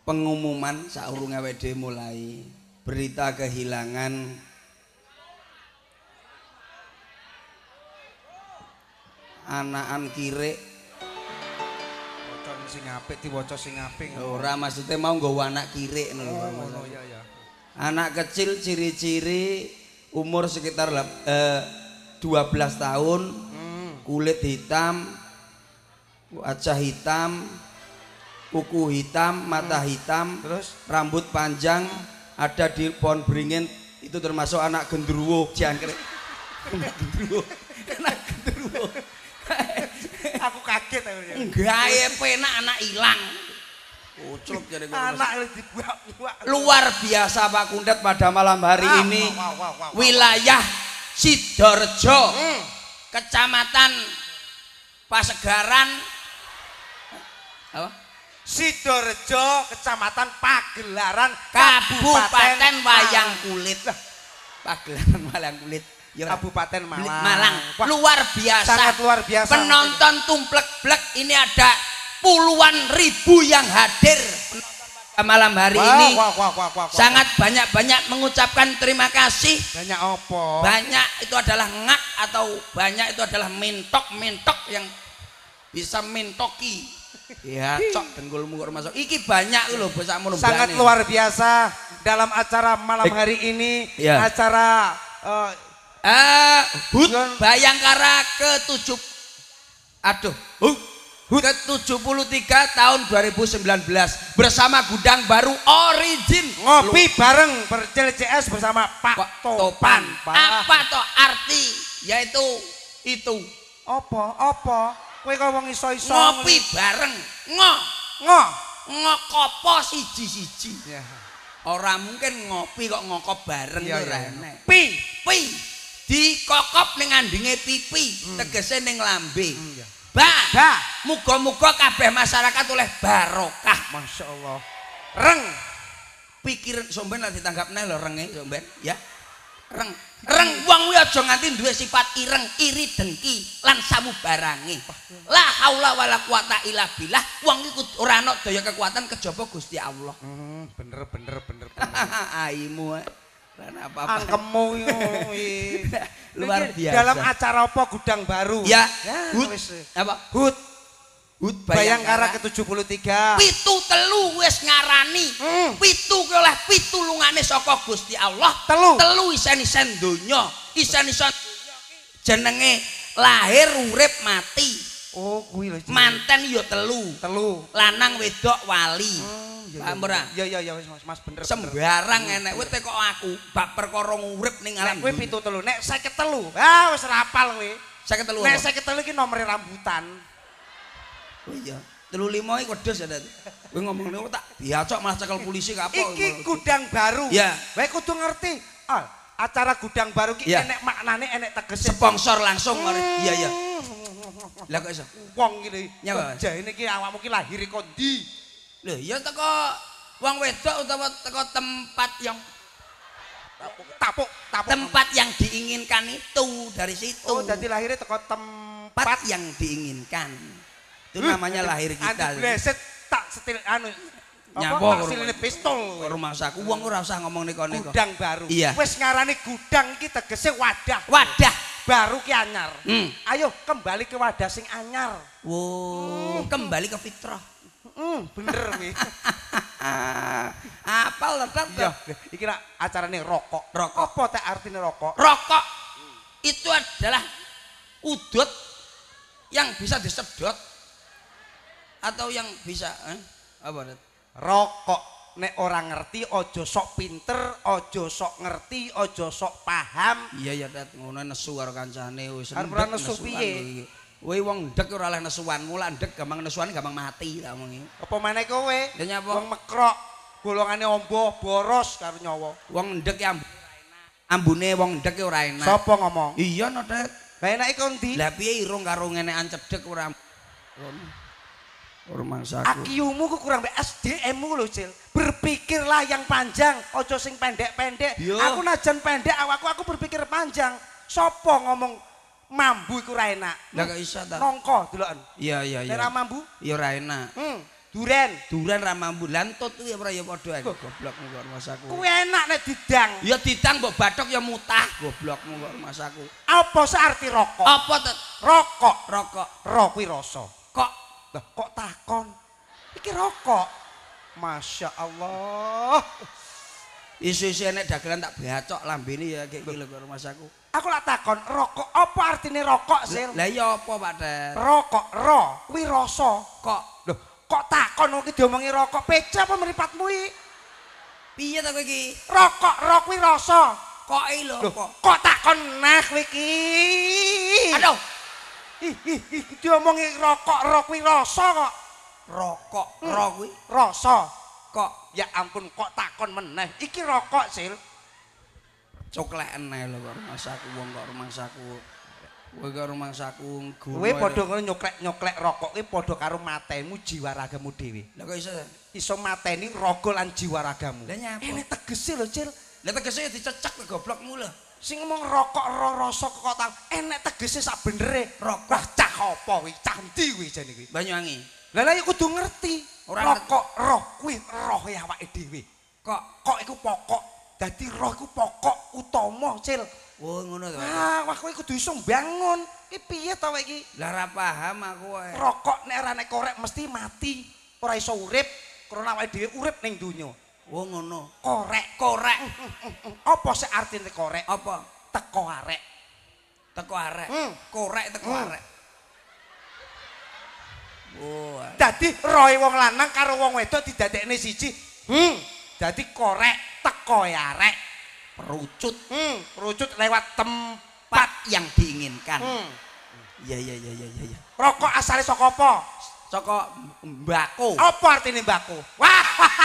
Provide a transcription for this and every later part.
pengumuman saurunge WD mulai berita kehilangan anakan kirik. Waca sing apik diwaca sing apik. Ora maksudnya mau nggawa anak kirik ngono lho. Oh iya ya. Anak kecil ciri-ciri umur sekitar 12 tahun, kulit hitam, wajah hitam, kuku hitam, mata hitam, terus rambut panjang, ada di pohon beringin, itu termasuk anak gendruwo, jangkrik. Anak gendruwo. Anak gendruwo. aku kaget Enggak ya penak anak hilang. Ucluk jadi anak dibuak-buak. Luar biasa Pak Kundet pada malam hari ini. Wilayah Sidoarjo, Kecamatan Pasegaran, apa? Sidoarjo, Kecamatan Pagelaran, Kabupaten Wayang Kulit. Pagelaran Wayang Kulit. Kabupaten Malang. Malang. Luar biasa. Sangat luar biasa. Penonton tumplek-blek ini ada puluhan ribu yang hadir pada malam hari ini. Sangat banyak-banyak mengucapkan terima kasih. Banyak opo? Banyak itu adalah ngak atau banyak itu adalah mintok yang bisa mintoki. Ya, cok dengkulmu kok masuk. Iki banyak lho bocah mono. Sangat luar biasa dalam acara malam hari ini. Ya. Acara HUT Bayangkara ke-73 tahun 2019 bersama Gudang Baru Origin ngopi bareng ber-CLCS bersama Pak Topan. Apa toh arti yaitu itu apa kowe ngomong iso-iso ngopi bareng ngokopo siji-siji ya. Orang mungkin ngopi kok ngokop bareng ya, ora ya. enek pi dikokop ning ngandinge pipi tegese ning lambe ya. Muga-muga kabeh masyarakat oleh barokah. Masya Allah. Reng pikiran somben lah ditanggapne lho renge somben ya. Reng wong kuwi aja nganti duwe sifat ireng, iri dengki lan samubarange. La haula wala quwata illa billah. Wong iku ora ana daya kekuatan kejaba Gusti Allah. Bener. Aimu apa-apa. Angkemmu luar biasa. Dalam acara apa Gudang Baru? Ya. HUT Bayangkara ke-73. Pitu telu wis ngarani. Pitu ki oleh pitulungane saka Gusti Allah. Telu isen-isen donya. Isen-isen jenenge lahir, urip, mati. Oh, kuwi lho. Manten ya telu. Lanang wedok wali. Paham ora? Ya Mas bener. Sembarang enek kowe teko aku bab perkara urip ning alam. Kowe 73. Nek 53. Wis rapal kowe. 53. Nek 53 iki nomere rambutan. Oh iya. 35 iki wedhus ya. Kowe ngomong niku tak diacok malah cekel polisi kapok. Iki Gudang Baru. Ya. Kowe kudu ngerti. Acara Gudang Baru ki enek maknane, enek tegese. Sponsor langsung. Iya. Lah kok iso? Wong iki nyawa. Jane iki awakmu ki lahir kok ndi? Lho ya teko wong wedok utawa teko tempat yang tapuk tempat yang diinginkan itu dari situ. Oh, jadi lahirnya teko tempat yang diinginkan. Itu namanya lahir kita. Bleset tak setil anu. Nyapa hasilnya pistol. Rumah saku wong ora usah ngomong niku-niku. Gudang Baru. Iya. Wis ngarani gudang iki tegese wadah. Baru ki anyar. Ayo kembali ke wadah sing anyar. Kembali ke fitrah. Bener nih. Apal tetap. Ya, iki nak acarane rokok. Apa teh artine rokok? Rokok itu adalah udut yang bisa disedot atau yang bisa apa? Rokok nek orang ngerti ojo sok pinter, ojo sok ngerti, ojo sok paham. Iya dat ngono nesu karo kancane wis. Arep nesu piye? Kowe wong ndek ora oleh nesuan, mula ndek gampang nesuan gampang mati ta omongi. Apa maneh kowe? Ya nyapa? Wong mekrok, golongane ombo, boros karo nyawa. Wong ndek ya ambune wong ndek ora enak. Sapa ngomong? Iya no Det. Lah enake kon ndi? Lah piye irung karo ngenekan cedhek ora. Rumangsaku. Akiumu ku kurang SDM-mu lho, Cil. Berpikirlah yang panjang, ojo sing pendek-pendek. Aku najan pendek awakku aku berpikir panjang. Sopo ngomong mambu iku ora enak? Lah kok iso ta? Nongko deloken. Iya. Nek mambu? Ya ora enak. Duren ra mambu. Lantut kuwi ora ya padha ae goblokmu kok masaku. Kuwi enak nek didang. Ya didang mbok bathok ya mutah goblokmu kok masaku. Apa searti rokok? Apa rokok? Rokok. Ro kuwi rasa. Kok lah kok takon? Iki rokok. Masya Allah. Isu-isu nek dagelan tak bacok lambene ya kayak iki lho kok masaku. Aku lak takon rokok apa artine rokok sih? Lah ya apa Pak Det? Rokok ro kuwi rasa. Kok Loh, kok takon iki diomongi rokok peca apa mripatmu iki? piye ta kowe iki? Rokok ro kuwi rasa. Kok lho Kok takon nah kowe iki? Aduh, Diomongi rokok ro kuwi rasa kok. rokok ro kuwi Rasa. kok Ya ampun kok takon meneh. Iki rokok, Sil. cokleken ae lho kok rumahsaku wong kok rumahsaku. Kowe kok rumahsaku ngono. Kowe padha ngono nyoklek-nyoklek rokok kuwi padha karo matemu jiwa ragamu dhewe. Lah kok iso? Iso mateni raga lan jiwa ragamu. Lah nyapa? Ene tegese lho, Cil. Lah tegese ya dicecek kok goblokmu lho. Sing ngomong rokok ro rasa kok tak enek tegese sak benere. Rokok cah apa kuwi? Cah ndi kuwi jane kuwi? Banyuwangi. Lah ya kudu ngerti. Ora rokok roh kuwi roh ya awake dhewe. Kok iku pokok. Dadi roh iku pokok utama, Cil. Oh ngono to. Wah, kowe kudu iso mbangun. Iki piye to kowe iki? Lah ora paham aku wae. Rokok nek ora nek korek mesti mati. Ora iso urip, krana awake dhewe urip ning donya. Oh ngono. Korek. Apa sih artine korek? Apa? Teko arek. Teko arek. Korek teko arek. Oh. Dadi rohe wong lanang karo wong wedok didadekne siji. Dadi korek teko arek. Perucut. Perucut lewat Tempat yang diinginkan. Iya. Rokok asale saka apa? Saka mbako. Apa artine mbako? Wah.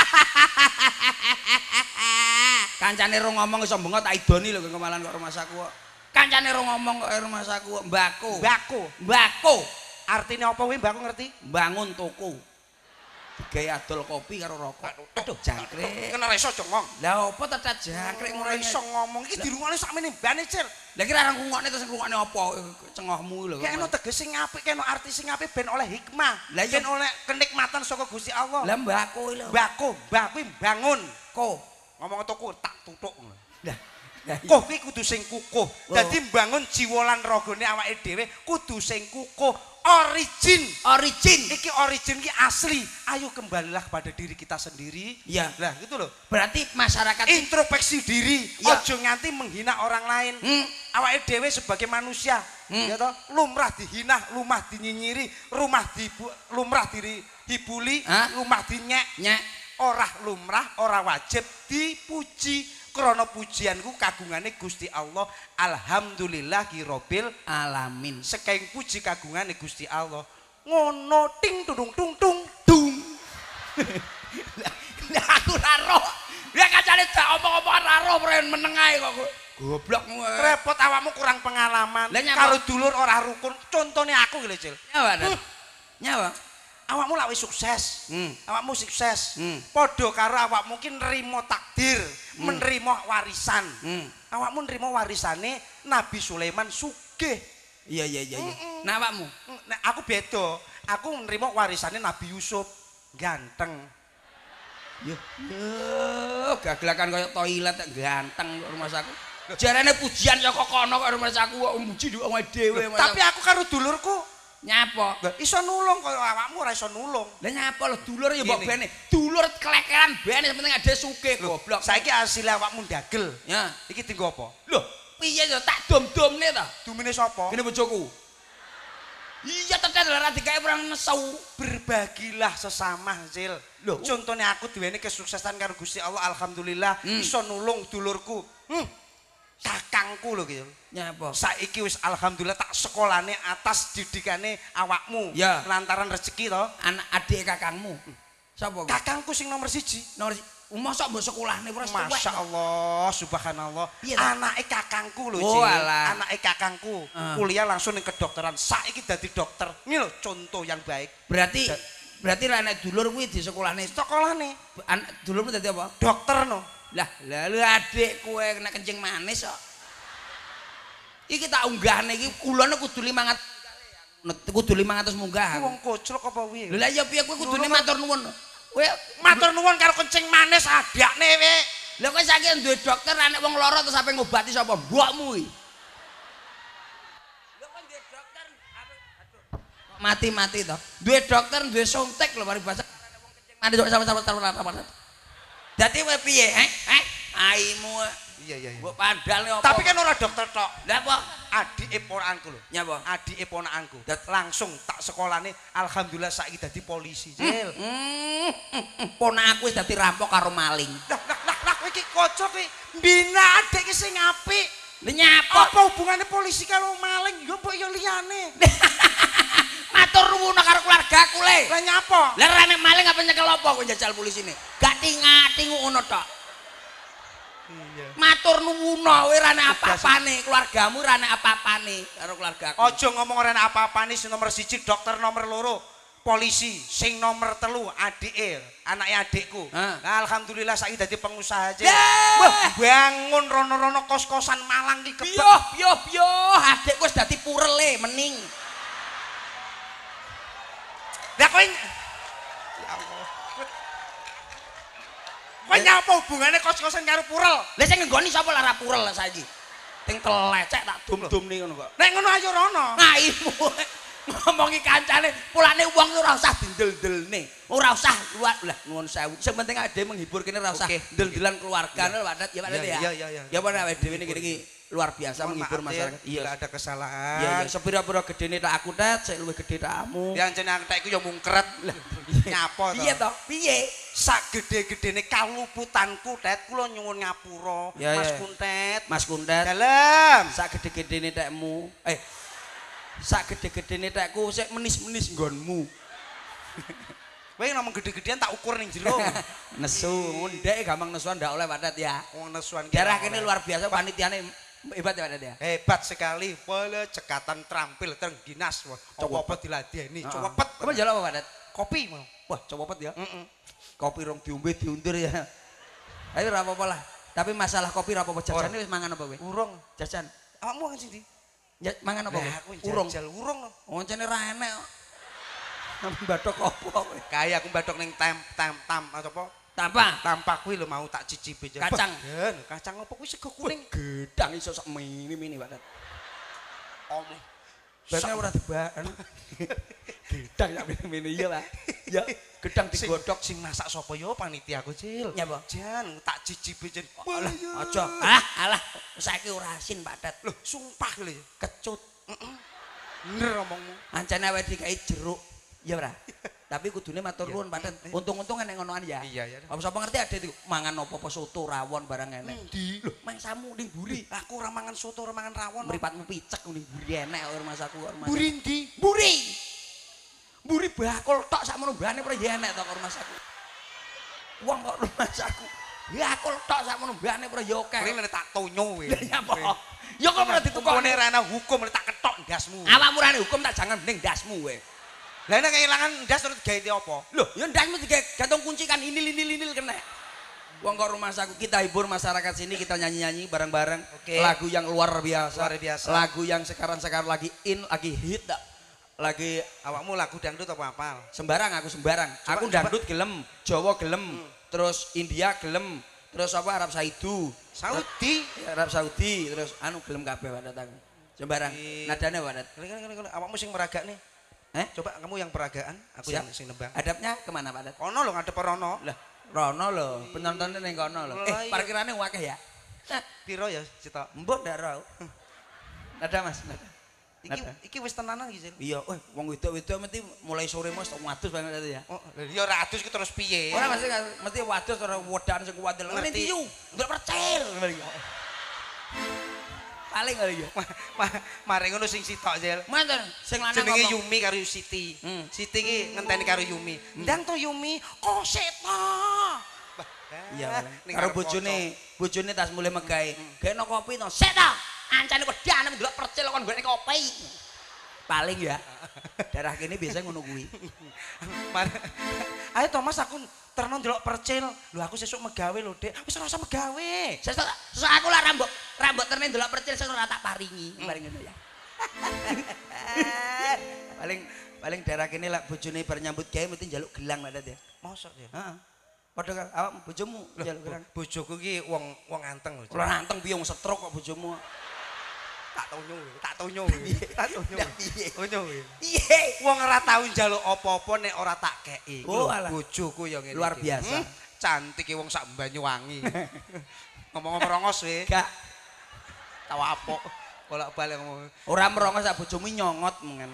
Kancane ro ngomong iso bengo tak idoni lho kemalan kok rumahsaku kok. Kancane ro ngomong kok rumahsaku kok mbako. Artine apa kuwi mbako ngerti? Bangun toko. Digawe adol kopi karo rokok. Aduh jangkrik. Kena iso jongong. Lah opo tetet jangkrik ngono iso ngomong iki dirungokne sakmene mbane, Cil. Lah kira arang rungokne terus rungokne apa cengohmu lho. Kene tegese sing apik, kene arti sing apik ben oleh hikmah. Ben oleh kenikmatan saka Gusti Allah. Lah mbako lho. Mbah kuwi bangun. Ko Ngomong tuku tak tutuk ngono. Lah Kuh kuwi kudu sing kukuh. Dadi mbangun jiwa lan ragane awake dhewe kudu sing kukuh. Origin. Iki origin iki asli. Ayo kembalilah kepada diri kita sendiri. Iya. Lah gitu loh. Berarti masyarakat introspeksi diri. Ojo nganti menghina orang lain. Awake dhewe sebagai manusia, ya toh, lumrah dihina, lumrah dinyinyiri, lumrah dihibuli, lumrah dinyek. Ora lumrah, ora wajib dipuji. Krana pujianku kagungane Gusti Allah. Alhamdulillahirabbil alamin. Saking puji kagungane Gusti Allah. Ngono ting tudung tung tung dung. Lah aku ora roh. Ya kancane dak omong-omong ora roh meneng ae kok. Goblokmu. Repot awakmu kurang pengalaman. Karo dulur ora rukun. Contone aku iki lho, Cil. Nyawa. Awakmu lak wis sukses. Awakmu sukses. Padha karo awakmu ki nrimo takdir, menerima warisan. Awakmu nrimo warisane Nabi Sulaiman sugih. Iya. Nah awakmu? Nek aku beda. Aku nrimo warisane Nabi Yusuf. Ganteng. Yo, gaglakan kaya toilet ganteng kok rumahku. Jarane pujian saka kono kok rumahku kok muji awake dhewe. Tapi aku karo dulurku nyapa? Iso nulung kaya awakmu ora iso nulung. Lah nyapa lho dulur ya mbok bene. Dulur klekeran bene penting ade sugih goblok. Saiki hasil awakmu ndagel. Ya, iki dienggo apa? Lho, piye ya tak dom-domne ta? Dumine sapa? Kene bojoku. Iya tetet ora dikae perang nesu. Berbagilah sesama, Cil. Lho, contone aku duweni kesuksesan karo Gusti Allah alhamdulillah iso nulung dulurku. Kakangku lho gitu. Nyapa? Saiki wis alhamdulillah tak sekolahane atas didikane awakmu. Ya. Lantaran rezeki to. Anak adik kakangmu. Sapa? Kakangku sing nomor 1. Nomor mosok mbok sekolahne wis tuwek. Masyaallah, subhanallah. Anake kakangku lho, Cik. Anake kakangku kuliah langsung ning kedokteran. Saiki dadi dokter. Ini lho contoh yang baik. Berarti ra nek dulur kuwi di sekolahne. Sekolahne. Anak dulurmu dadi apa? Dokter no. Lah, lalu adik kowe kena kencing manis kok. Iki tak unggahne iki kulone kudu 500 kali aku. kudu 500 munggah. Wong koclok apa piye? Lha iya piye kowe kudune matur nuwun. Kowe matur nuwun karo kencing manis adakne we. Lha kowe saiki duwe dokter anek wong lara terus ape ngobati sapa? Mbokmu iki. Lha kowe duwe dokter mati-mati to. Duwe dokter duwe suntik lho mari bahasa anek wong kencing manis sama-sama. Dadi kowe piye? Aimu. Iya. Mbok padal apa? Tapi kan ora dokter tok. Lah apa? Adike ponakanku lho. Nyapa? Adike ponakanku. Langsung tak sekolahane alhamdulillah saiki dadi polisi. Jil. Ponakku wis dadi rampok karo maling. Lah kowe iki kocok iki mbina adik ki sing apik. Lha nyapa? Apa hubungane polisi karo maling? Yo mbok yo liyane. Matur nuwun karo keluargaku le. Lah nyapa? Lah rene maling apa nyekel apa kowe njajal polisine? Gak tinga-tingu ngono tok. Iya. Matur nuwun kowe rene apa-apane, keluargamu rene apa-apane karo keluargaku. Aja ngomong rene apa-apane sing nomor 1 dokter, nomor 2 polisi, sing nomor 3 adike, anake adikku. Nah, alhamdulillah saiki dadi pengusaha aja. Wah, bangun rono-rono kos-kosan Malang iki kebek. Yo, adikku wis dadi purele mening. Lah kowe ya Allah. Kowe nyapa hubungane kos-kosan karo purel? Lah sing nggoni sapa lara purel saiki? Ting telecek tak dum-dumne ngono kok. Nek ngono ayo rono. Ngaimu ngomongi kancane, pulane wong ora usah dindel-delne. Ora usah luar lah nuwun sewu. Sing penting ade menghibur kene ora usah del-delan keluargane Pak Dat ya Pak Dat ya. Iya. Ya Pak awake dhewe iki luar biasa menghibur masyarakat. Iya, ada kesalahan. Iya, sepira-pira gedene tak aku Dat, sik luwih gedhe takmu. Ya ancen aku tak iku ya mungkret. Nyapa to? Piye to? Piye? Sak gede-gedene kaluputanku, Det, kula nyuwun ngapura. Mas Kuntet. Mas Kuntet. Dalem. Sak gede-gedene tekmu. Sak gede-gedene tekku sik menis-menis nggonmu. Kowe ngomong gede-gedean tak ukur ning jero. Nesu, ndek gampang nesuan ndak oleh Pak Dat ya. Wong nesuan daerah kene luar biasa panitiane hebat ya Pak Dat ya. Hebat sekali. Pole cekatan terampil teng dinas. Apa-apa diladeni. Cepet. Kamu njaluk apa Pak Dat? Kopi mau. Wah, cepet ya. Kopi rong diombe diundur ya. Ayo ora apa-apa lah. Tapi masalah kopi ora apa-apa jajane wis mangan apa kowe? Urung. Jajan. Awakmu kan sindi? Ya mangan apa kowe? Urung. Jajal urung. Oncene ra enek kok. Bathok apa kowe? Kayak aku bathok ning tam apa? Tampak kuwi lho mau tak cicipi. Kacang. Kacang apa kuwi sego kuning? Gedang iso sak mini-mini Pak Dat. Omong. Bane ora dibakan. Gedang sak mini-mini ya Pak. Ya, gedang digodhog sing masak sapa ya panitia aku, Cil. Nyapa? Jan tak cicipi jen. Aja. Alah, saiki ora asin Pak Dat. Loh, sumpah lho. Kecut. Bener omongmu. Ancane awake dikai jeruk. Ya ora. Tapi kudune matur nuwun Pak Dat. Untung-untung enek ngonoan ya. Iya. Apa sapa ngerti ade iku mangan apa-apa soto rawon barang enek. Lho, mangsamu ning mburi. Aku ora mangan soto, ora mangan rawon. Mripatmu picek ning mburi enek karo masaku karo mas. Mburi ndi? Mburi bakul tok sakmono mbane ora ya enek to karo masaku. Wong kok masaku. Bakul tok sakmono mbane ora ya akeh. Kuwi tak tonyo kowe. Ya apa? Ya kok ora ditukokne ra ana hukum tak ketok ndasmu. Awakmu ra hukum tak jangan ning ndasmu kowe. Lah nek kehilangan ndas terus gawe apa? Loh, ya ndasmu digawe gantung kunci kan inil kena. Wong kok rumah saku kita hibur masyarakat sini, kita nyanyi-nyanyi bareng-bareng. Lagu yang luar biasa. Lagu yang sekarang lagi in, lagi hit. Lagi awakmu lagu dangdut apa apal? Sembarang aku sembarang. Aku dangdut gelem, Jawa gelem, terus India gelem, terus apa Arab Saudi, terus anu gelem kabeh Pak Dat. Sembarang. Nadane Pak Dat. Awakmu sing meragakne. Coba kamu yang peragaan, aku yang sing nembang. Adabnya kemana Pak Dat? Ono lho ngadep rono. Lah, rono lho, penontonnya ning kono lho. Parkirannya akeh ya? Piro ya, Cita? Mbok ndak ro. Nada Mas, nada. Iki wis tenanan iki, Sil. Iya, wong wedok-wedok mesti mulai sore mesti wadus banget ya. Oh, ya ratus ki terus piye? Ora mesti wadus ora wedan sing kuat. Ngerti yu, ndak percil. Paling kali ya. Mari ngono sing sitok, Sil. Manten, sing lanang jenenge Yumi karo Siti. Siti ki ngenteni karo Yumi. Ndang to Yumi, kok seta. Iya, karo bojone tas mulai megahe. Gekno kopi to. Sik to. Ancane wedane ndelok percil kon golek kopi. Paling ya. Daerah kene biasa ngono kuwi. Ayo Thomas aku terno ndelok percil. Lho aku sesuk megawe lho, Dik. Wis ora usah megawe. Sesuk aku lah rambut terne ndelok percil sing ora tak paringi. Mari ngono ya. paling daerah kene lak bojone bar nyambut gawe mesti njaluk gelang Pak ya. Mosok ya? Heeh. Padha karo awak bojomu njaluk gelang. Bojoku ki wong anteng lho. Ora anteng piye wong stroke kok bojomu. Tak tonyo. Tonyo. Piye? Wong ora tau njaluk apa-apa nek ora tak keki. Oh, bojoku ya ngene. Luar biasa. Cantik e wong sak Banyuwangi. Ngomong merongos we. Gak Tahu apa? Bolak-balik ngomong. ora merongos sak bojomu nyongot mengen.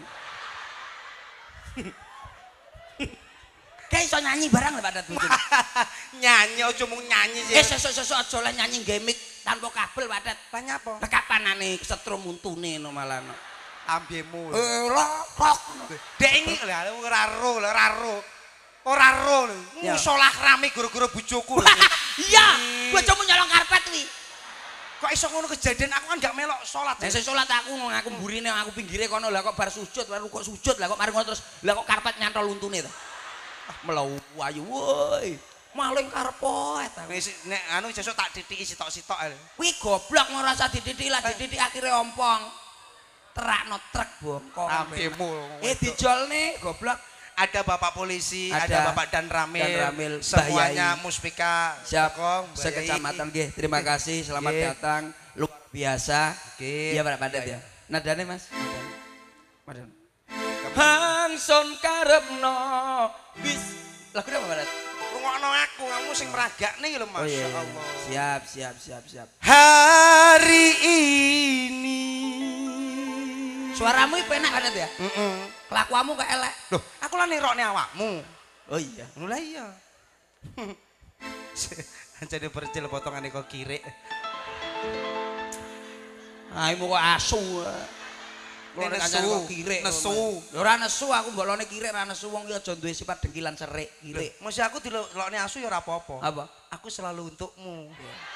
Kayak iso nyanyi barang lho Pak bojomu. Nyanyi aja mung nyanyi sih. Sesuk aja lah nyanyi gemik tanpa kabel Pak. Banyak apa? Kapanane setrum untune no malah. Ambemu. Lokok. Dek iki lho ora ro lho. Musolah rame gara-gara bojoku lho. Iya, bojomu nyolong karpet kuwi. Kok iso ngono kejadian aku kan gak melok salat. Nek salat aku mburine aku pinggire kono lah kok bar sujud, baru kok sujud lah kok mari ngono terus lah kok karpet nyantol untune to. Melawu ayu woi. Maling karpet. Nek anu sesuk tak titiki sitok-sitok ae. Kuwi goblok ora usah dititik lah, dititik akhire ompong. Terakno truk bongkong. Ambemu. Dijolne goblok. Ada Bapak polisi, ada Bapak Dan Ramil, semuanya Muspika, siap sekecamatan nggih. Terima kasih, selamat datang. Luar biasa. Iya Pak Padet ya. Nadane Mas. Madan. Hangson karepno bis. Lagu apa Padet? Rungokno aku, kamu sing meragakne lho Mas. Oh, iya. Allah. Siap. Hari ini suaramu penak Padet ya? Kelakuanmu kok elek. Loh, aku lah nirokne awakmu. Oh iya. Ngono lah iya. Jadi percil potongane kok kirek. Aimu kok asu. Kok kok kirek. Nesu. Ya ora nesu aku mbolone kirek ora nesu wong iki aja duwe sifat dengkilan serik, kirek. Mesti aku dilokne asu ya ora apa-apa. Apa? Aku selalu untukmu.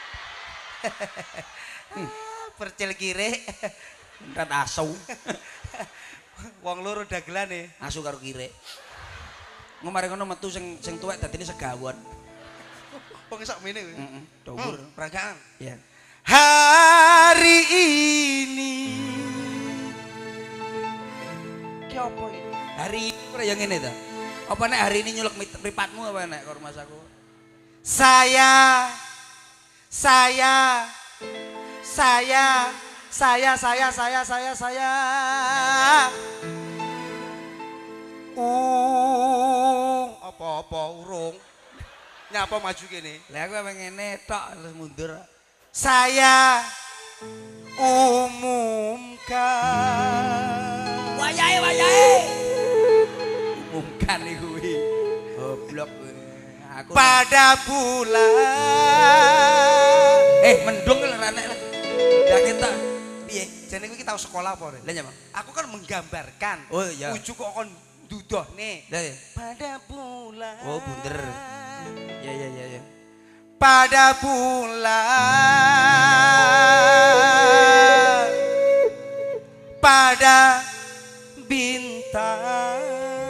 Percil kirek. Kat asu. Wong loro dagelane asu karo kirek. Ngomare ngono metu sing tuwek dadine segawon. Wong sak mene kuwi. Heeh, dhuwur. Peragaan. Iya. Hari ini. Ki opo iki? Hari ini ora yang ngene ta. Apa nek hari ini nyulek mripatmu apa nek karo Mas aku? Saya apa-apa urung nyapa maju kene Lah aku pengen ngene tok terus mundur. Saya umumkan Wayahe umumkan iku kuwi goblok aku pada bulan mendung lho nek lah yakin tak piye jane kuwi tau sekolah apa lha nyapa aku kan menggambarkan oh iya ujuk kok kon dudohne lha ya pada bulan oh bunder ya pada bulan pada bintang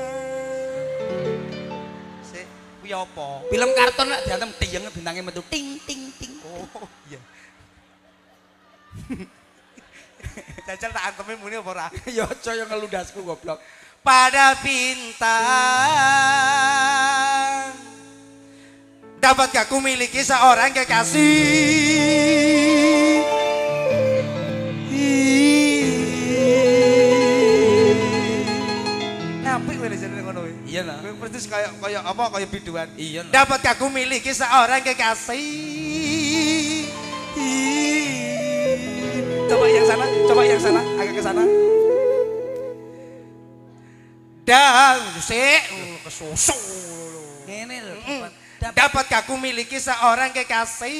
sik kuwi apa film kartun nek diantem diyeng bintange metu ting ting ting oh iya jajal tak anteme muni apa ora ya aja yo ngelundasku goblok pada bintang dapatkah ku miliki seorang kekasih apik kowe jenenge ngono kuwi iya lah kowe persis kaya apa kaya biduan iya dapatkah ku miliki seorang kekasih coba yang sana agak ke sana dan sik kesusuk ngene lho dapatkah ku miliki seorang kekasih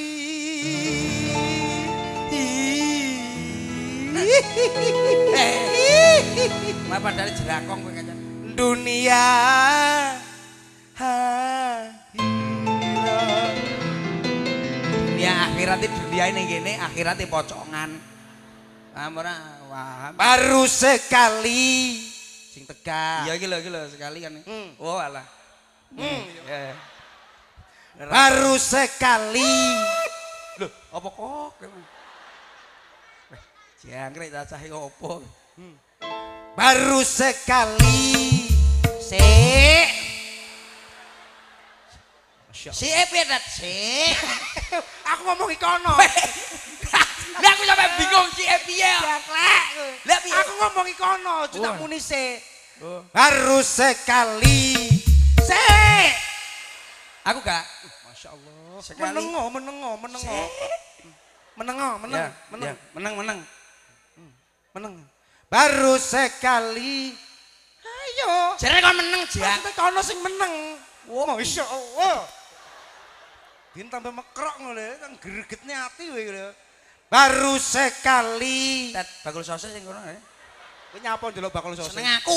apa dari jerakong kowe kancan dunia dunia akhirat dunia ini gini akhirat pocongan ora wah baru sekali sing tegak iya iki lho sekali kan oh alah ya baru sekali lho apa kok jangkrik cacahe opo baru sekali sik si piye dat si aku ngomong ikono lah aku sampe bingung si piye lah piye aku ngomong ikono cuma muni sik baru sekali sik aku gak masyaallah sekali meneng baru sekali ayo jare kon meneng jak maksudnya kono sing meneng masyaallah din tambah mekrok ngono kan gregetne ati kowe lho baru sekali bakul sosis sing kono kowe nyapa ndelok bakul sosis seneng aku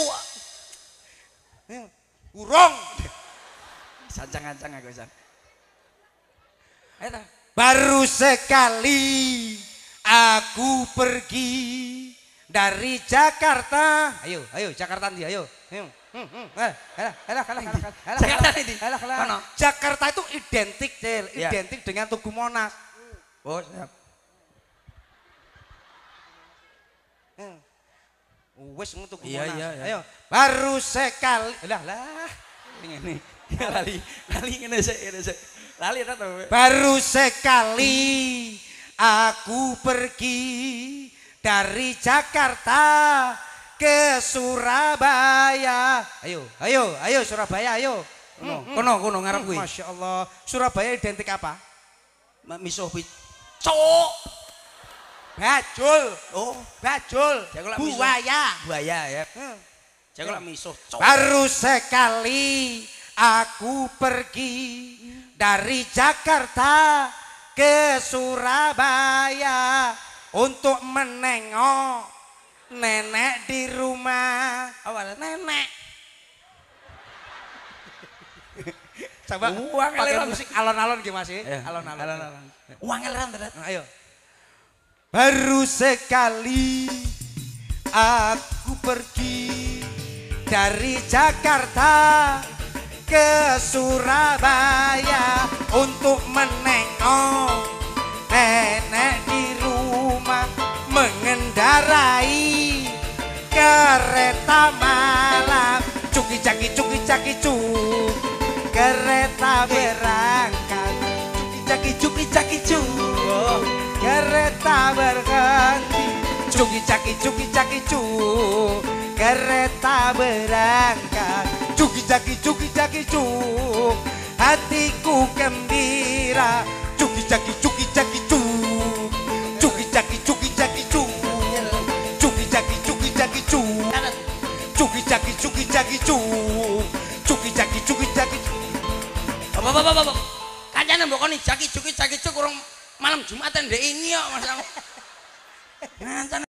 urung sancang-ancang aku san ayo ta baru sekali aku pergi dari Jakarta. Ayo Jakarta ndi ayo. Jakarta itu identik Del, identik dengan Tugu Monas. Oh, siap. Wes Tugu Monas. Iya. Ayo, baru sekali. Lah. Ngene. Lali ngene sik. Lali ta to. Baru sekali aku pergi dari Jakarta ke Surabaya. Ayo Surabaya ayo. Kono ngarep kuwi. Masyaallah. Surabaya identik apa? Misuh cok. Bajul. Oh, bajul. Buaya ya. Jago lak misuh cok. Baru sekali aku pergi dari Jakarta ke Surabaya untuk menengok nenek di rumah. Awal nenek. Coba pakai musik alon-alon gimana sih? Alon-alon. Wangelan tenan. Ayo. Baru sekali aku pergi dari Jakarta ke Surabaya untuk menengok nenek di rumah mengendarai kereta malam cuki caki cuk kereta berangkat cuki caki cuk kereta berganti cuki caki cuk kereta berangkat cuki caki cuk hatiku gembira cuki caki cuk cuki caki cuk cuki caki cuk cuki caki Bapak. Kancane mbok koni jaki cuk urung malam Jumatan ndek ini kok Mas.